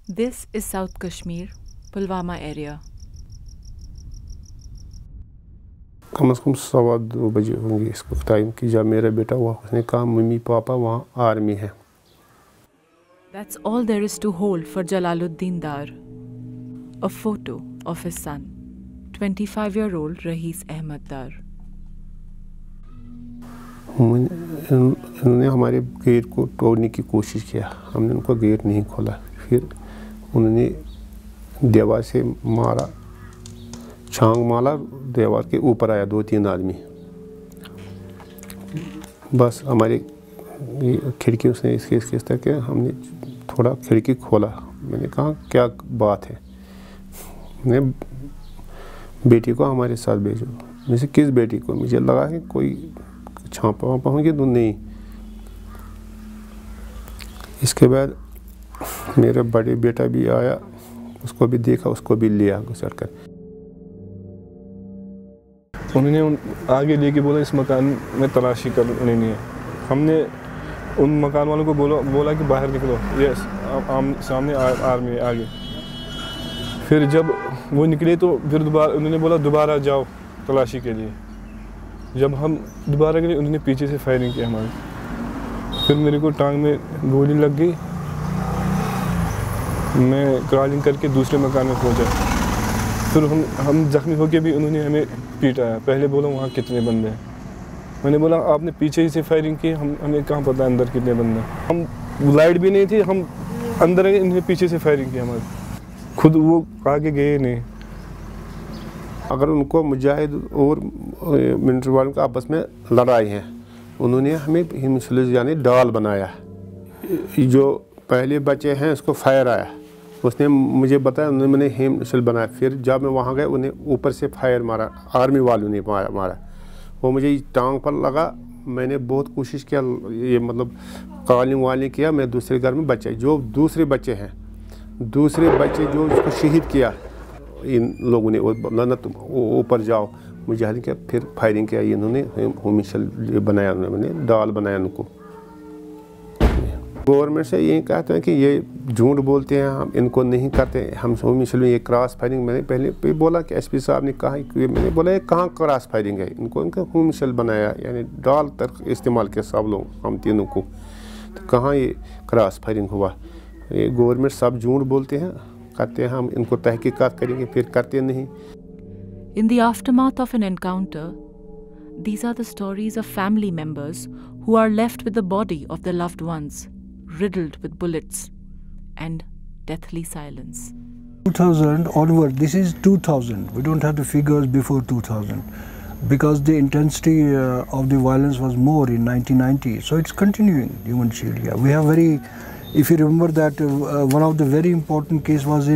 This is South Kashmir, Pulwama area. कम से कम 2:15 बजे होंगे इस वक्त टाइम कि जब मेरा बेटा हुआ, उसने कहा मम्मी पापा वहाँ आर्मी है. That's all there is to hold for Jalaluddin Dar. A photo of his son, 25-year-old Raees Ahmed Dar. उन्होंने हमारे गेट को तोड़ने की कोशिश किया, हमने उनका गेट नहीं खोला. फिर उन्होंने दीवार से मारा, छांग मारा, दीवार के ऊपर आया 2-3 आदमी. बस हमारी खिड़की उसने इस तरह के हमने थोड़ा खिड़की खोला. मैंने कहा क्या बात है, मैं बेटी को हमारे साथ भेजो. मुझे किस बेटी को? मुझे लगा कि कोई छापा वापा होंगे तो नहीं. इसके बाद मेरा बड़े बेटा भी आया, उसको भी देखा, उसको भी लिया घुसड़ कर. उन्होंने आगे लेके बोला इस मकान में तलाशी करनी है. हमने उन मकान वालों को बोला कि बाहर निकलो, ये सामने आर्मी है आगे. फिर जब वो निकले तो फिर दोबारा उन्होंने बोला दोबारा जाओ तलाशी के लिए. जब हम दोबारा गए उन्होंने पीछे से फायरिंग की हमारे. फिर मेरे को टांग में गोली लग गई. मैं क्रॉलिंग करके दूसरे मकान में पहुंचा. फिर हम जख्मी होके भी उन्होंने हमें पीटा है. पहले बोला वहाँ कितने बंदे हैं. मैंने बोला आपने पीछे ही से फायरिंग की, हमें कहाँ पता अंदर कितने बंदे हैं. हम लाइट भी नहीं थी, हम अंदर गए, इन्हें पीछे से फायरिंग की हमारे. खुद वो आगे गए नहीं. अगर उनको मुजाहिद और मिलिट्री वालों का आपस में लड़ाई है, उन्होंने हमें हिमसलिस यानी डाल बनाया. जो पहले बच्चे हैं उसको फायर आया, उसने मुझे बताया, उन्होंने मैंने हिमसल बनाया. फिर जब मैं वहाँ गया उन्हें ऊपर से फायर मारा, आर्मी वालों ने मारा. वो मुझे टांग पर लगा. मैंने बहुत कोशिश किया, ये मतलब कॉलिंग वालिंग किया. मैं दूसरे घर में बच्चे, जो दूसरे बच्चे हैं, दूसरे बच्चे जो उसको शहीद किया, इन लोगों ने ना तुम ऊपर जाओ, मुजाहिदीन किया. फिर फायरिंग किया. इन्होंने होमिसल बनाया, उन्होंने डाल बनाया उनको. गवर्नमेंट से यही कहते हैं कि ये झूठ बोलते हैं, हम इनको नहीं करते, हम होमिसल में ये क्रॉस फायरिंग. मैंने पहले भी बोला कि एसपी साहब ने कहा कि मैंने बोला ये कहाँ क्रॉस फायरिंग है, इनको इनका होमिसल बनाया, यानी डाल तक इस्तेमाल किया सब लोग, हम तीनों को. तो कहाँ ये क्रॉस फायरिंग हुआ? ये गवर्नमेंट सब झूठ बोलते हैं, कहते हैं हम इनको तहकीकात करेंगे, फिर करते नहीं. In the aftermath of an encounter, these are the stories of family members who are left with the body of their loved ones, riddled with bullets and deathly silence. 2000 onward, this is 2000. We don't have the figures before 2000 because the intensity of the violence was more in 1990. So it's continuing, human shield. Yeah. We have if you remember that one of the very important case was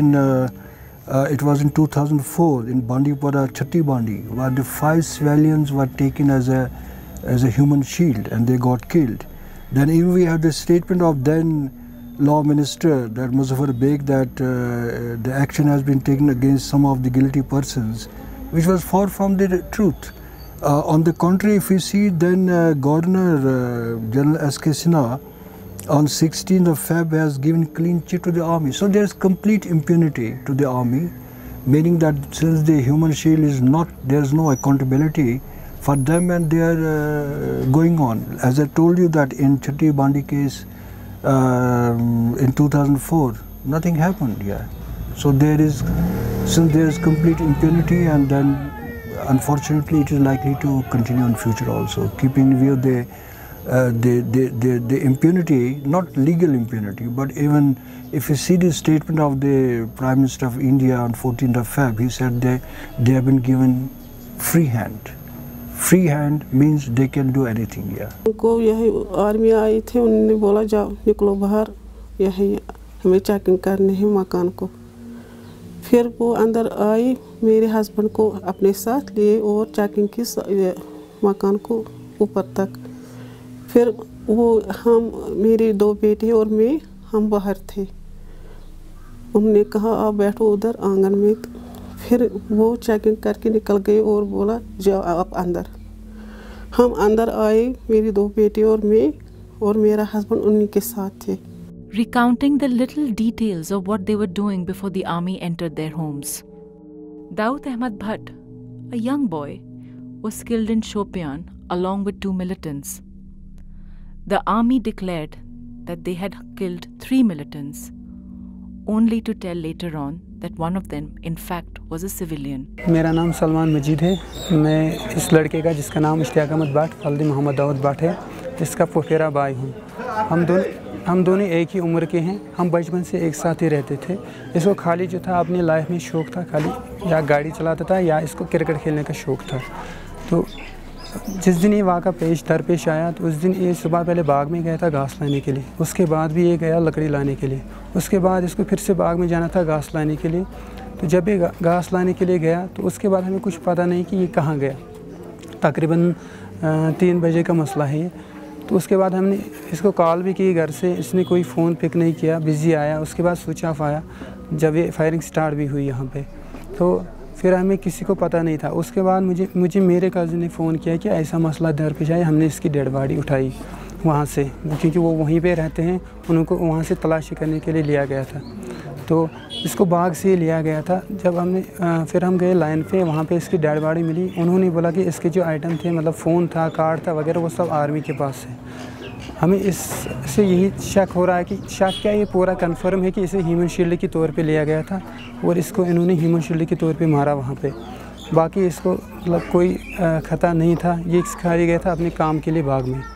it was in 2004 in Bandipora, Chatti Bandi, where the 5 civilians were taken as a human shield and they got killed. Then even we have the statement of then Law Minister, that Muzaffar Beg, that the action has been taken against some of the guilty persons, which was far from the truth. On the contrary, if you see, then Governor General S.K. Sinha on 16th of Feb has given clean chit to the army. So there is complete impunity to the army, meaning that since the human shield is not, there is no accountability for them and they are going on. As I told you that in Chatti Bandi case in 2004, nothing happened. Yeah. So since there is complete impunity, and then unfortunately it is likely to continue in future also, keeping in view the impunity, not legal impunity, but even if you see the statement of the Prime Minister of India on 14th of Feb, he said they have been given free hand. Free hand means they can do anything. Yeah. उनको यही army आई थे, उन्होंने बोला जाओ निकलो बाहर, यही हमें चेकिंग करनी है मकान को. फिर वो अंदर आई, मेरे हस्बैंड को अपने साथ लिए और चेकिंग की मकान को ऊपर तक. फिर वो हम, मेरी 2 बेटे और मैं, हम बाहर थे. उन्होंने कहा आप बैठो उधर आंगन में. फिर वो चेकिंग करके निकल गए और बोला जाओ आप अंदर. हम अंदर आए, मेरी 2 बेटे और मैं और मेरा हस्बैंड उन्हीं के साथ थे. recounting the little details of what they were doing before the army entered their homes. Daud Ahmed Bhatt, a young boy, was killed in Shopian along with 2 militants. The army declared that they had killed 3 militants, only to tell later on that one of them in fact was a civilian. मेरा नाम सलमान मजीद है। मैं इस लड़के का जिसका नाम इश्तियाक अहमद भट्ट फल्दी मोहम्मद दाऊद भट्ट है, इसका फुफेरा भाई हूँ। हम दोनों एक ही उम्र के हैं। हम बचपन से एक साथ ही रहते थे। इसको खाली जो था अपनी लाइफ में शौक़ था, खाली या गाड़ी चलाता था या इसको क्रिकेट खेलने का शौक़ था। तो जिस दिन ये वाक़ा दरपेश आया तो उस दिन ये सुबह पहले बाग में गया था घास लाने के लिए, उसके बाद भी ये गया लकड़ी लाने के लिए, उसके बाद इसको फिर से बाग में जाना था घास लाने के लिए। तो जब ये घास लाने के लिए गया तो उसके बाद हमें कुछ पता नहीं कि ये कहाँ गया। तकरीबन 3 बजे का मसला है ये। तो उसके बाद हमने इसको कॉल भी की घर से, इसने कोई फ़ोन पिक नहीं किया, बिज़ी आया। उसके बाद स्विच ऑफ आया जब ये फायरिंग स्टार्ट भी हुई यहाँ पे। तो फिर हमें किसी को पता नहीं था। उसके बाद मुझे मेरे कज़न ने फ़ोन किया कि ऐसा मसला दरपेश आया। हमने इसकी डेड बॉडी उठाई वहाँ से, क्योंकि वो वहीं पे रहते हैं, उनको वहाँ से तलाशी करने के लिए लिया गया था। तो इसको बाग से लिया गया था। जब फिर हम गए लाइन पे, वहाँ पे इसकी डेड बॉडी मिली। उन्होंने बोला कि इसके जो आइटम थे, मतलब फ़ोन था, कार्ड था वगैरह, वो सब आर्मी के पास है। हमें इससे यही शक हो रहा है कि शक क्या, ये पूरा कंफर्म है कि इसे ह्यूमन शील्ड के तौर पे लिया गया था और इसको इन्होंने ह्यूमन शील्ड के तौर पे मारा वहाँ पे। बाकी इसको मतलब कोई ख़तरा नहीं था, ये सिखाया गया था अपने काम के लिए बाग में।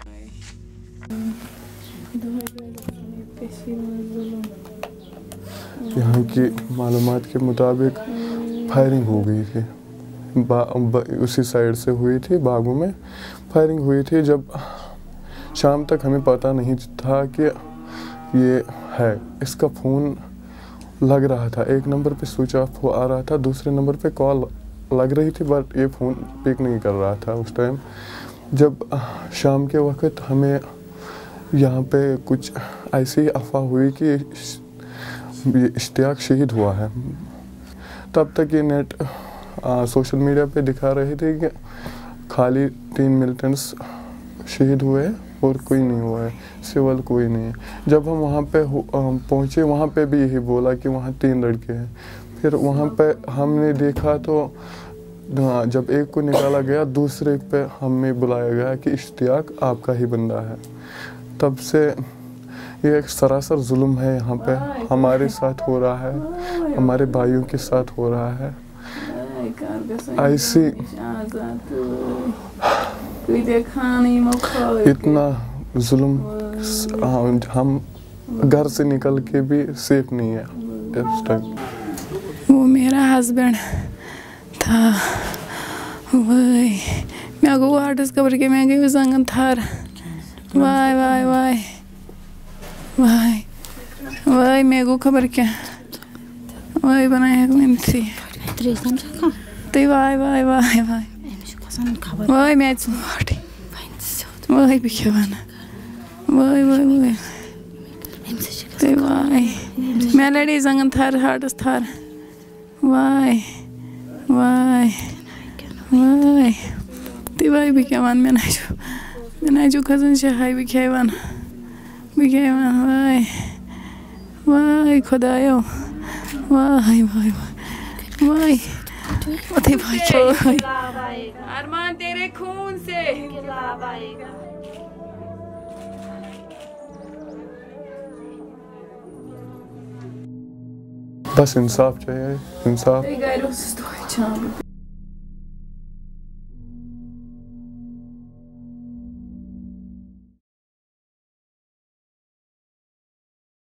यहाँ की मालूमात के मुताबिक फायरिंग हो गई थी, उसी साइड से हुई थी, बागों में फायरिंग हुई थी। जब शाम तक हमें पता नहीं था कि ये है। इसका फ़ोन लग रहा था, एक नंबर पे स्विच ऑफ हो आ रहा था, दूसरे नंबर पे कॉल लग रही थी, बट ये फ़ोन पिक नहीं कर रहा था उस टाइम। जब शाम के वक्त हमें यहाँ पे कुछ ऐसी अफवाह हुई कि इश्तियाक शहीद हुआ है, तब तक ये नेट सोशल मीडिया पे दिखा रहे थे कि खाली 3 मिलिटेंट्स शहीद हुए और कोई नहीं हुआ है, सिविल कोई नहीं है। जब हम वहाँ पे पहुँचे, वहाँ पे भी यही बोला कि वहाँ 3 लड़के हैं। फिर वहाँ पे हमने देखा तो जब एक को निकाला गया, दूसरे पे हमें बुलाया गया कि इश्तियाक आपका ही बंदा है। तब से ये एक सरासर जुल्म है यहाँ पे, हमारे साथ हो रहा है, हमारे भाइयों के साथ हो रहा है। ऐसी इतना जुल्म, हम घर से निकल के भी सेफ नहीं है इस टाइम। वो मेरा हस्बैंड था, वही मैं गो आर्टिस्ट खबर के मैं गई संगन थार, वाई वाई वाई वाई वाई मैं गो खबर क्या वाई बनाया थी तो वाई वाई वाई वाई वाई मैं वाई भी क्या बना वाई वाई वाई तो वाई मैं लड़ी संगन थार आर्टिस्ट थार वाई वाई वाई तो वाई भी क्या वन मैं जो कज़न शहाई भी क्या वन वाई वाई खुदायो वाई वाई वाई वाई वाई अरमान तेरे खून से बस इंसाफ चाहिए, इंसाफ।